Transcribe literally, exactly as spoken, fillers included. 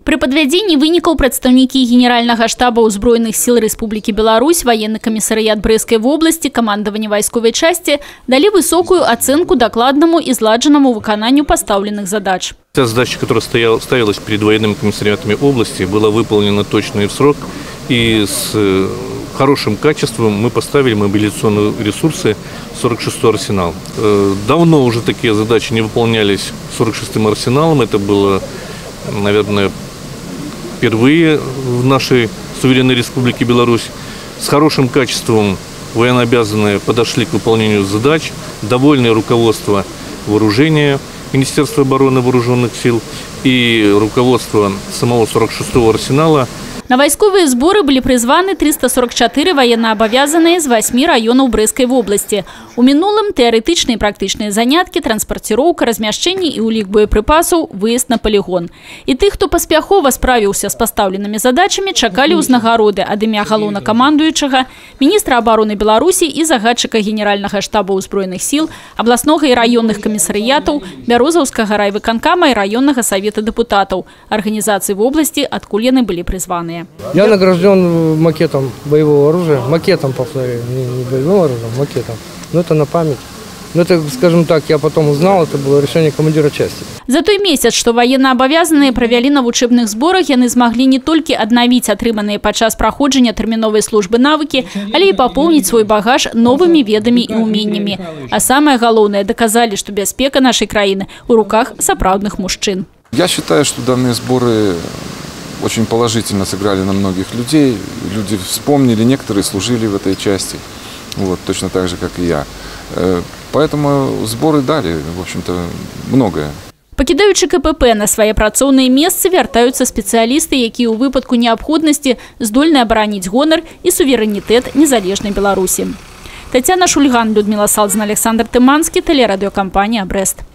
При подвядзенні вынікаў прадстаўнікі Генеральнага штаба ўзброеных сил Республики Беларусь, военный комиссариат Брестской области, командование войсковой части дали высокую оценку докладному и зладженному выкананию поставленных задач. Та задача, которая стояла, ставилась перед военными комиссариатами области, была выполнена точно и в срок. И с хорошим качеством мы поставили мобилизационные ресурсы сорок шестой арсенал. Давно уже такие задачи не выполнялись сорок шестым арсеналом. Это было, наверное, впервые в нашей суверенной республике Беларусь. С хорошим качеством военнообязанные подошли к выполнению задач, довольное руководство вооружения Министерства обороны вооруженных сил и руководство самого сорок шестого арсенала. На войсковые сборы были призваны триста сорок четыре военнообовязанные из восьми районов Брестской области. У минулым теоретичные и практичные занятки, транспортировка, размяшчение и улик боеприпасов, выезд на полигон. И тех, кто поспяхово справился с поставленными задачами, чакали узнагороды от имя галоўнакамандуючага, министра обороны Беларуси и загадчика Генерального штаба узброеных сил, областного и районных комиссариатов, Бярозаўскага райвыканкама и районного совета депутатов, организаций в области, откуда яны были призваны. Я награжден макетом боевого оружия, макетом, повторяю, не боевым оружием, макетом. Но это на память. Но это, скажем так, я потом узнал, это было решение командира части. За той месяц, что военнообовязанные провели на учебных сборах, яны смогли не только обновить отрыманные подчас проходжения терминовой службы навыки, але и пополнить свой багаж новыми ведами и умениями. А самое главное, доказали, что бяспека нашей краины в руках сапраўдных мужчин. Я считаю, что данные сборы очень положительно сыграли на многих людей. Люди вспомнили, некоторые служили в этой части, вот, точно так же, как и я. Поэтому сборы дали, в общем-то, многое. Пакідаючы КПП на свае працоўныя месцы, вяртаюцца спецыялісты, якія ў выпадку неабходнасці здольны абараніць гонар і суверэнітэт незалежнай Беларусі. Тацяна Шульган, Людмила Салдзина, Александр Тыманскі, телерадиокомпания «Брест».